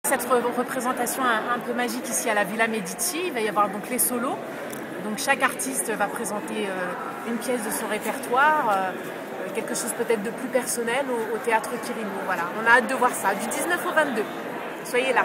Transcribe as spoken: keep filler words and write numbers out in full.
Cette représentation un peu magique ici à la Villa Medici, il va y avoir donc les solos. Donc chaque artiste va présenter une pièce de son répertoire, quelque chose peut-être de plus personnel au, au théâtre Quirino. Voilà, on a hâte de voir ça, du dix-neuf au vingt-deux. Soyez là.